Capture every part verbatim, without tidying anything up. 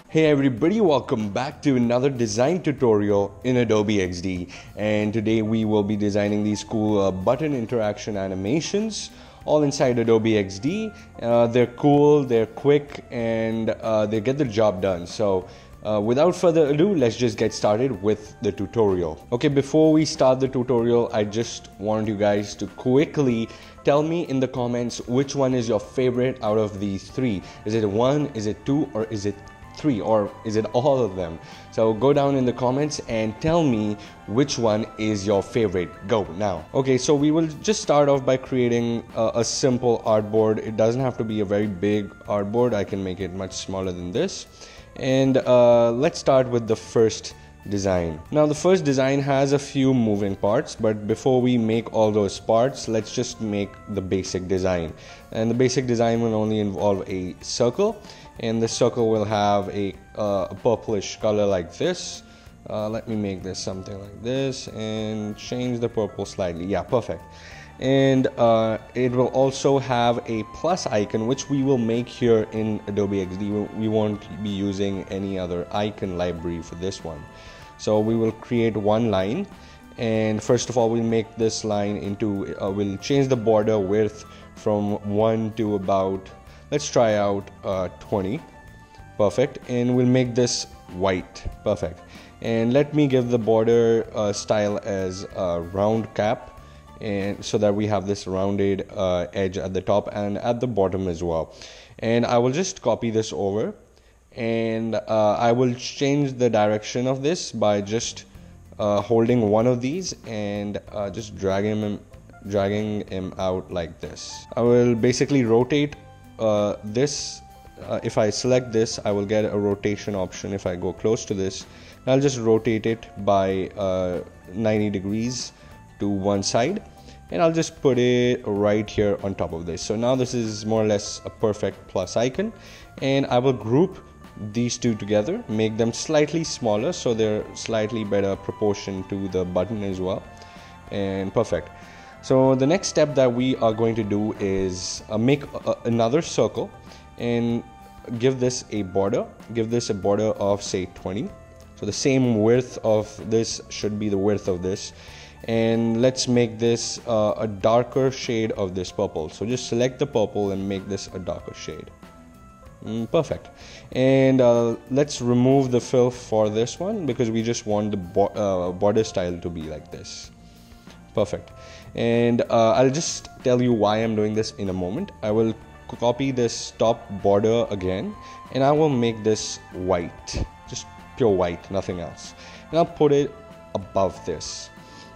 Hey everybody, welcome back to another design tutorial in Adobe X D, and today we will be designing these cool uh, button interaction animations all inside Adobe X D. Uh, they're cool, they're quick, and uh, they get the job done. So uh, without further ado, let's just get started with the tutorial. Okay, before we start the tutorial, I just want you guys to quickly tell me in the comments which one is your favorite out of these three. Is it one, is it two, or is it three, or is it all of them? So go down in the comments and tell me which one is your favorite. Go now. Okay, so we will just start off by creating a, a simple artboard. It doesn't have to be a very big artboard. I can make it much smaller than this. And uh, let's start with the first design. Now the first design has a few moving parts, but before we make all those parts, let's just make the basic design. And the basic design will only involve a circle, and the circle will have a, uh, a purplish color like this. Uh, let me make this something like this and change the purple slightly. Yeah, perfect. And uh, it will also have a plus icon, which we will make here in Adobe X D. We won't be using any other icon library for this one. So we will create one line, and first of all we'll make this line into, uh, we'll change the border width from one to about, let's try out uh, twenty. Perfect. And we'll make this white. Perfect. And let me give the border uh, style as a round cap, and so that we have this rounded uh, edge at the top and at the bottom as well. And I will just copy this over, and uh, I will change the direction of this by just uh, holding one of these and uh, just dragging him dragging him out like this. I will basically rotate uh, this. Uh, if I select this, I will get a rotation option. If I go close to this, I'll just rotate it by uh, ninety degrees to one side, and I'll just put it right here on top of this. So now this is more or less a perfect plus icon, and I will group these two together, make them slightly smaller so they're slightly better proportion to the button as well. And perfect. So the next step that we are going to do is uh, make a, another circle and give this a border. Give this a border of say twenty. So the same width of this should be the width of this. And let's make this uh, a darker shade of this purple. So just select the purple and make this a darker shade. Mm, perfect. And uh, let's remove the fill for this one because we just want the bo uh, border style to be like this. Perfect. And uh, I'll just tell you why I'm doing this in a moment. I will copy this top border again, and I will make this white, just pure white, nothing else. And I'll put it above this.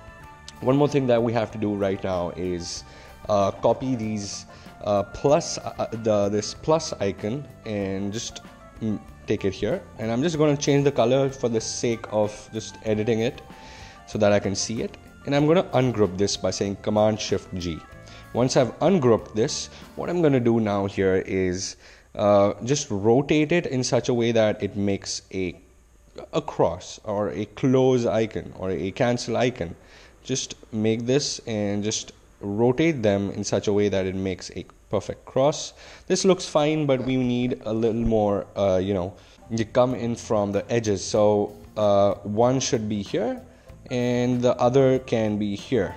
One more thing that we have to do right now is uh, copy these uh, plus uh, the this plus icon and just mm, take it here, and I'm just going to change the color for the sake of just editing it so that I can see it. And I'm going to ungroup this by saying Command Shift G. Once I've ungrouped this, what I'm going to do now here is uh, just rotate it in such a way that it makes a a cross or a close icon or a cancel icon. Just make this and just rotate them in such a way that it makes a perfect cross. This looks fine, but we need a little more, uh, you know, you come in from the edges. So uh, one should be here and the other can be here,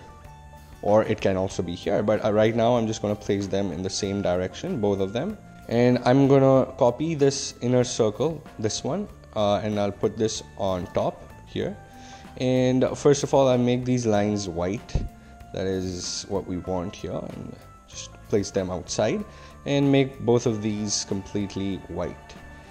or it can also be here. But uh, right now I'm just going to place them in the same direction, both of them. And I'm going to copy this inner circle, this one, uh, and I'll put this on top here. And first of all, I make these lines white. That is what we want here, and just place them outside and make both of these completely white.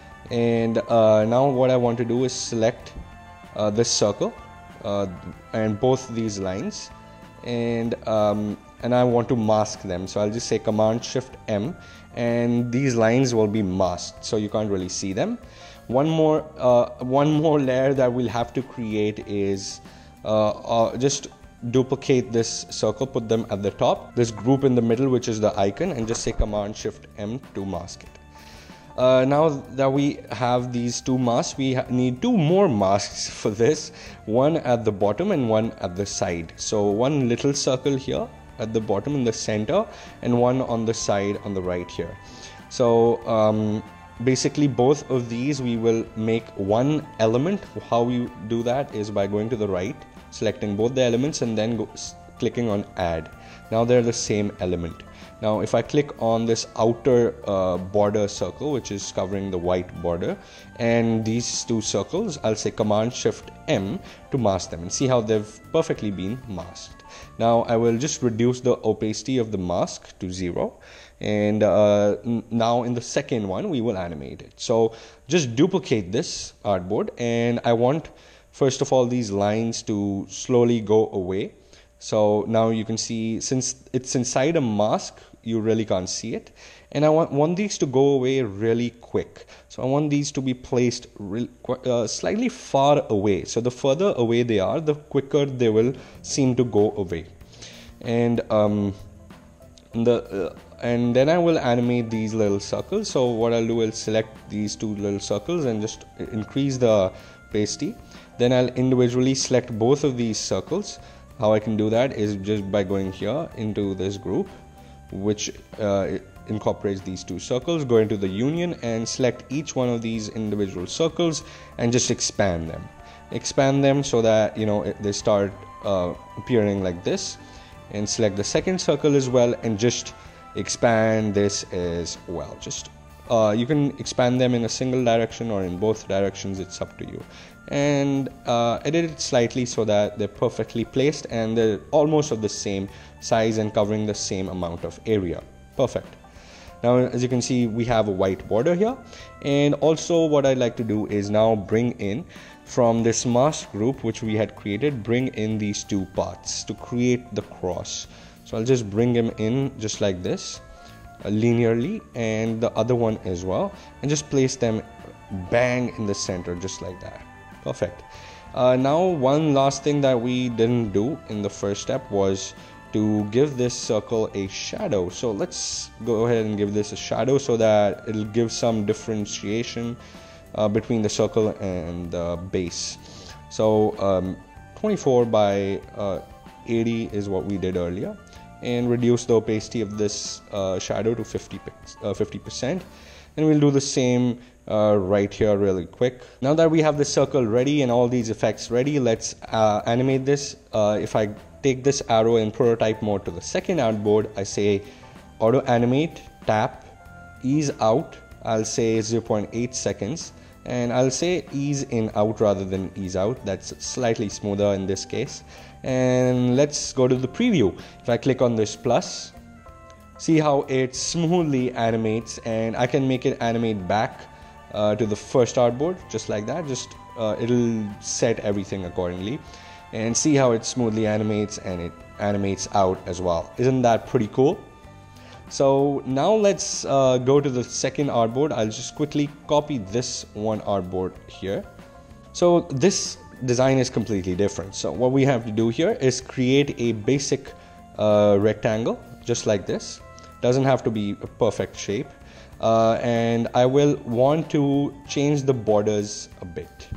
And uh, now what I want to do is select uh, this circle uh, and both these lines, and um, and I want to mask them. So I'll just say Command Shift M, and these lines will be masked, so you can't really see them. One more uh, one more layer that we'll have to create is uh, uh, just duplicate this circle, put them at the top, this group in the middle, which is the icon, and just say Command Shift M to mask it. Uh, now that we have these two masks, we need two more masks for this, one at the bottom and one at the side. So one little circle here at the bottom in the center, and one on the side on the right here. So um, basically both of these we will make one element. How we do that is by going to the right, selecting both the elements, and then go, clicking on add. Now they're the same element. Now if I click on this outer uh, border circle, which is covering the white border, and these two circles, I'll say Command Shift M to mask them, and see how they've perfectly been masked. Now I will just reduce the opacity of the mask to zero, and uh, now in the second one we will animate it. So just duplicate this artboard, and I want first of all these lines to slowly go away. So now you can see, since it's inside a mask, you really can't see it, and I want, want these to go away really quick. So I want these to be placed real, uh, slightly far away. So the further away they are, the quicker they will seem to go away. And um, the uh, and then I will animate these little circles. So what I'll do is select these two little circles and just increase the opacity. Then I'll individually select both of these circles. How I can do that is just by going here into this group, which uh, incorporates these two circles, go into the union and select each one of these individual circles and just expand them. Expand them so that, you know, they start uh, appearing like this, and select the second circle as well and just expand this as well. Just uh, you can expand them in a single direction or in both directions, it's up to you. And uh, edit it slightly so that they're perfectly placed and they're almost of the same size and covering the same amount of area. Perfect. Now as you can see, we have a white border here, and also what I'd like to do is now bring in from this mask group which we had created, bring in these two parts to create the cross. So I'll just bring them in just like this, uh, linearly, and the other one as well, and just place them bang in the center just like that. Perfect. Uh, now one last thing that we didn't do in the first step was to give this circle a shadow. So let's go ahead and give this a shadow so that it'll give some differentiation uh, between the circle and the base. So um, twenty-four by eighty is what we did earlier, and reduce the opacity of this uh, shadow to fifty percent, and we'll do the same Uh, right here really quick. Now that we have the circle ready and all these effects ready, let's uh, animate this. Uh, if I take this arrow in prototype mode to the second artboard, I say auto animate, tap, ease out, I'll say zero point eight seconds, and I'll say ease in out rather than ease out. That's slightly smoother in this case. And let's go to the preview. If I click on this plus, see how it smoothly animates, and I can make it animate back Uh, to the first artboard just like that. Just uh, it'll set everything accordingly, and see how it smoothly animates, and it animates out as well. Isn't that pretty cool? So now let's uh, go to the second artboard. I'll just quickly copy this one artboard here. So this design is completely different. So what we have to do here is create a basic uh, rectangle just like this. Doesn't have to be a perfect shape. Uh, and I will want to change the borders a bit.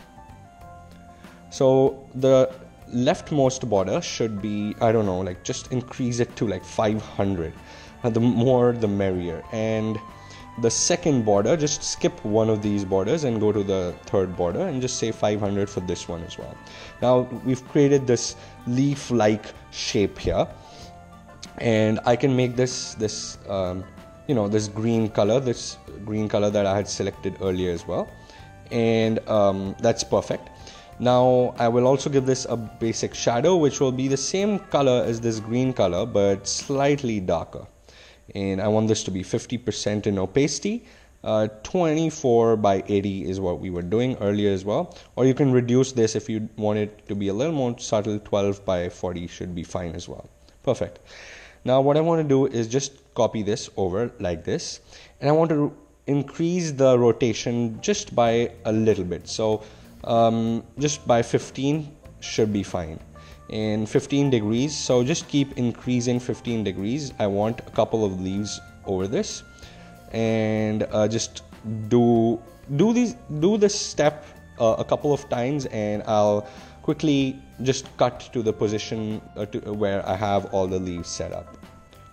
So the leftmost border should be, I don't know, like just increase it to like five hundred. Uh, the more the merrier. And the second border, just skip one of these borders and go to the third border and just say five hundred for this one as well. Now we've created this leaf-like shape here, and I can make this this um, you know, this green color, this green color that I had selected earlier as well, and um, that's perfect. Now I will also give this a basic shadow, which will be the same color as this green color but slightly darker, and I want this to be fifty percent in opacity. uh, twenty-four by eighty is what we were doing earlier as well, or you can reduce this if you want it to be a little more subtle. Twelve by forty should be fine as well. Perfect. Now what I want to do is just copy this over like this, and I want to increase the rotation just by a little bit. So um, just by fifteen should be fine, and fifteen degrees. So just keep increasing fifteen degrees. I want a couple of leaves over this, and uh, just do do these do this step uh, a couple of times, and I'll quickly just cut to the position uh, to where I have all the leaves set up.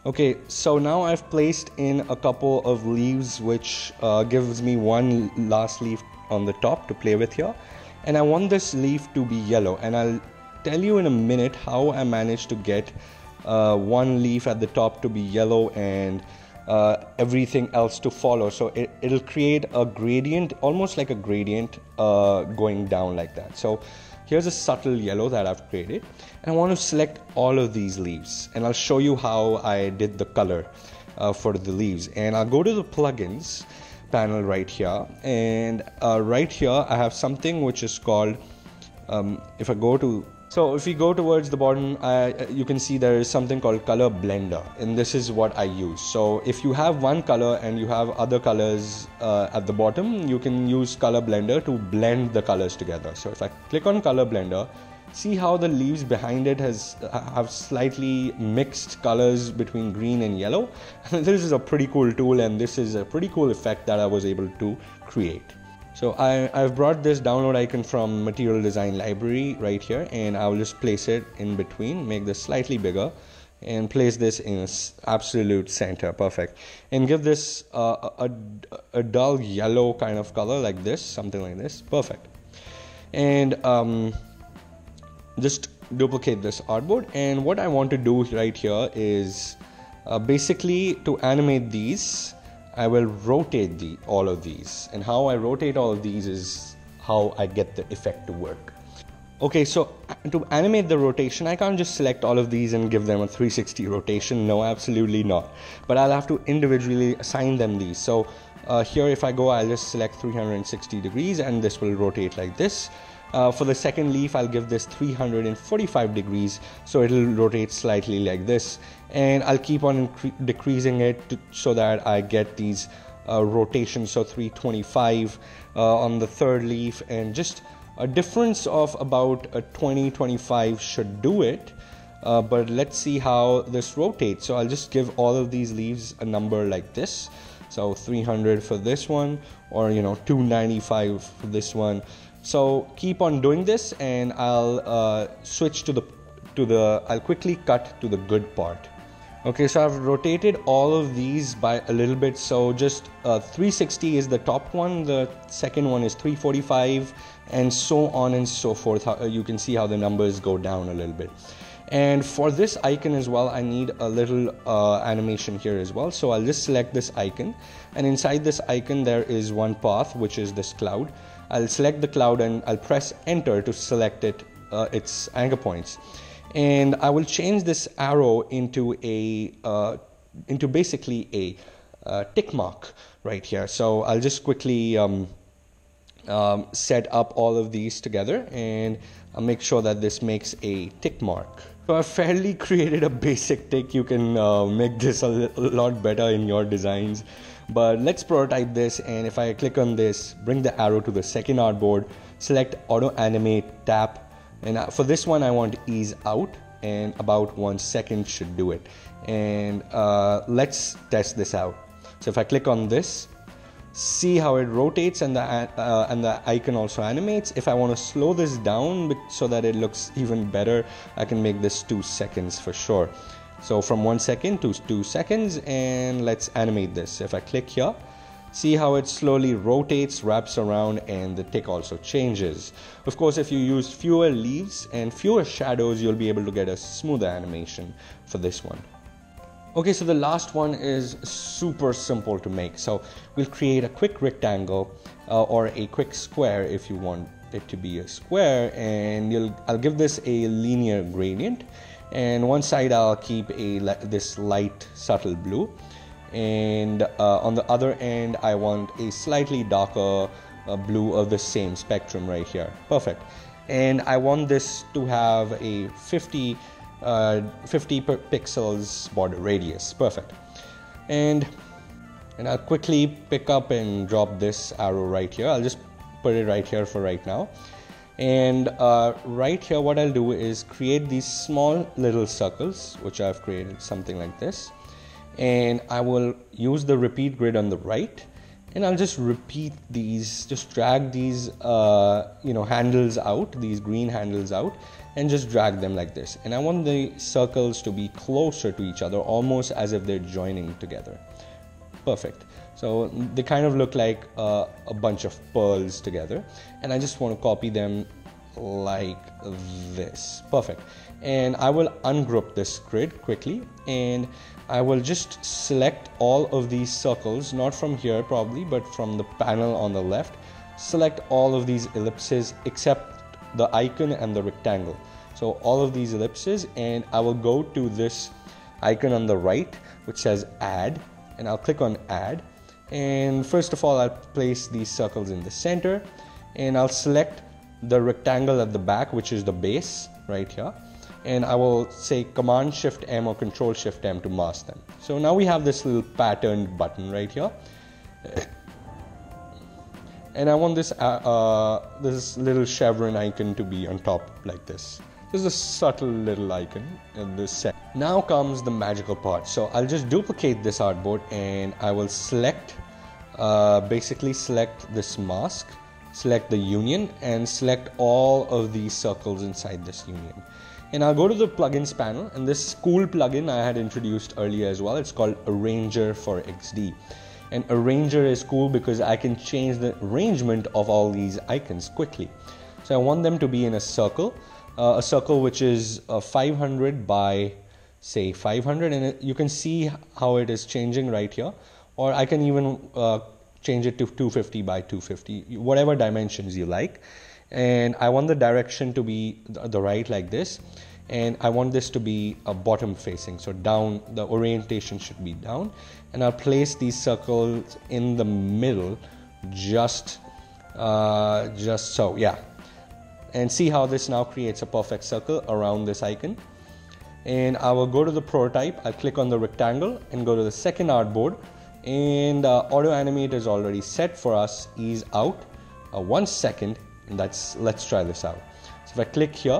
Okay, so now I've placed in a couple of leaves, which uh, gives me one last leaf on the top to play with here. And I want this leaf to be yellow, and I'll tell you in a minute how I managed to get uh, one leaf at the top to be yellow and uh, everything else to follow. So it, it'll create a gradient, almost like a gradient uh, going down like that. So here's a subtle yellow that I've created, and I want to select all of these leaves, and I'll show you how I did the color uh, for the leaves. And I'll go to the plugins panel right here, and uh, right here I have something which is called um, if I go to so if you go towards the bottom, I, you can see there is something called color blender, and this is what I use. So if you have one color and you have other colors uh, at the bottom, you can use color blender to blend the colors together. So if I click on color blender, see how the leaves behind it has have slightly mixed colors between green and yellow. This is a pretty cool tool, and this is a pretty cool effect that I was able to create. So I, I've brought this download icon from Material Design Library right here, and I'll just place it in between, make this slightly bigger, and place this in its absolute center. Perfect. And give this uh, a, a dull yellow kind of color like this, something like this. Perfect. And um, just duplicate this artboard, and what I want to do right here is uh, basically to animate these, I will rotate the all of these, and how I rotate all of these is how I get the effect to work. Okay, so to animate the rotation, I can't just select all of these and give them a three sixty rotation. No, absolutely not. But I'll have to individually assign them these. So uh, here if I go, I'll just select three hundred sixty degrees, and this will rotate like this. Uh, for the second leaf, I'll give this three hundred forty-five degrees, so it'll rotate slightly like this, and I'll keep on decreasing it to, so that I get these uh, rotations. So three twenty-five uh, on the third leaf, and just a difference of about a twenty twenty-five should do it. Uh, but let's see how this rotates. So I'll just give all of these leaves a number like this. So three hundred for this one, or you know two ninety-five for this one. So keep on doing this, and I'll uh, switch to the to the I'll quickly cut to the good part. Okay, so I've rotated all of these by a little bit. So just uh, three sixty is the top one, the second one is three forty-five, and so on and so forth. How, uh, you can see how the numbers go down a little bit. And for this icon as well, I need a little uh, animation here as well. So I'll just select this icon, and inside this icon there is one path, which is this cloud. I'll select the cloud, and I'll press enter to select it, uh, its anchor points. And I will change this arrow into a uh, into basically a uh, tick mark right here. So I'll just quickly um, um, set up all of these together, and I'll make sure that this makes a tick mark. So I've fairly created a basic tick. You can uh, make this a, a lot better in your designs. But let's prototype this, and if I click on this, bring the arrow to the second artboard, select auto animate, tap, and for this one I want to ease out, and about one second should do it. And uh, let's test this out. So if I click on this, see how it rotates, and the uh, and the icon also animates. If I want to slow this down so that it looks even better, I can make this two seconds for sure. So from one second to two seconds, and let's animate this. If I click here, see how it slowly rotates, wraps around, and the tick also changes. Of course, if you use fewer leaves and fewer shadows, you'll be able to get a smoother animation for this one. Okay, so the last one is super simple to make. So we'll create a quick rectangle uh, or a quick square if you want it to be a square, and you'll I'll give this a linear gradient. And one side I'll keep a this light subtle blue, and uh, on the other end I want a slightly darker uh, blue of the same spectrum right here. Perfect. And I want this to have a fifty pixels border radius. Perfect. And and I'll quickly pick up and drop this arrow right here. I'll just put it right here for right now. And uh, right here what I'll do is create these small little circles, which I've created something like this, and I will use the repeat grid on the right, and I'll just repeat these, just drag these uh, you know handles out, these green handles out, and just drag them like this. And I want the circles to be closer to each other, almost as if they're joining together. Perfect. So they kind of look like uh, a bunch of pearls together, and I just want to copy them like this. Perfect. And I will ungroup this grid quickly, and I will just select all of these circles, not from here probably, but from the panel on the left. Select all of these ellipses except the icon and the rectangle. So all of these ellipses, and I will go to this icon on the right which says add, and I'll click on add. And first of all, I'll place these circles in the center, and I'll select the rectangle at the back, which is the base right here, and I will say Command Shift M or Control Shift M to mask them. So now we have this little patterned button right here, and I want this uh, uh, this little chevron icon to be on top like this. This is a subtle little icon in this set. Now comes the magical part. So I'll just duplicate this artboard, and I will select, uh, basically select this mask, select the union, and select all of these circles inside this union. And I'll go to the plugins panel, and this cool plugin I had introduced earlier as well. It's called Arranger for X D. And Arranger is cool because I can change the arrangement of all these icons quickly. So I want them to be in a circle. Uh, a circle which is uh, five hundred by say five hundred, and it, you can see how it is changing right here, or I can even uh, change it to two fifty by two fifty, whatever dimensions you like. And I want the direction to be the, the right like this, and I want this to be a bottom facing, so down, the orientation should be down, and I'll place these circles in the middle, just uh, just so, yeah. And see how this now creates a perfect circle around this icon. And I will go to the prototype, I'll click on the rectangle and go to the second artboard, and uh, auto animate is already set for us, ease out, uh, one second, and that's, let's try this out. So if I click here,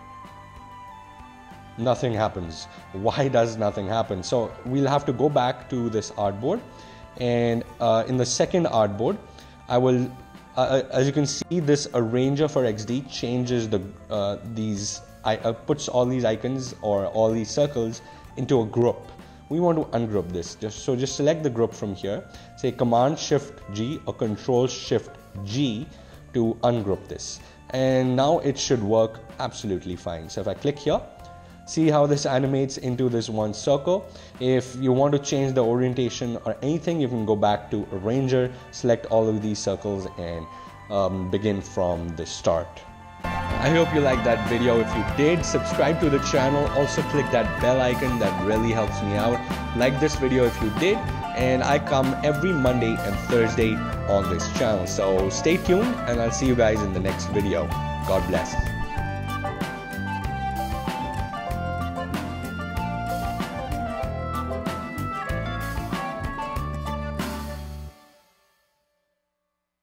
nothing happens. Why does nothing happen? So we'll have to go back to this artboard, and uh, in the second artboard, I will Uh, as you can see, this Arranger for X D changes the uh, these I, uh, puts all these icons or all these circles into a group. We want to ungroup this, just so just select the group from here, say Command Shift G or Control Shift G to ungroup this, and now it should work absolutely fine. So if I click here, see how this animates into this one circle. If you want to change the orientation or anything, you can go back to Arranger, select all of these circles, and um, begin from the start. I hope you liked that video. If you did, subscribe to the channel. Also click that bell icon, that really helps me out. Like this video if you did, and I come every Monday and Thursday on this channel. So stay tuned, and I'll see you guys in the next video. God bless.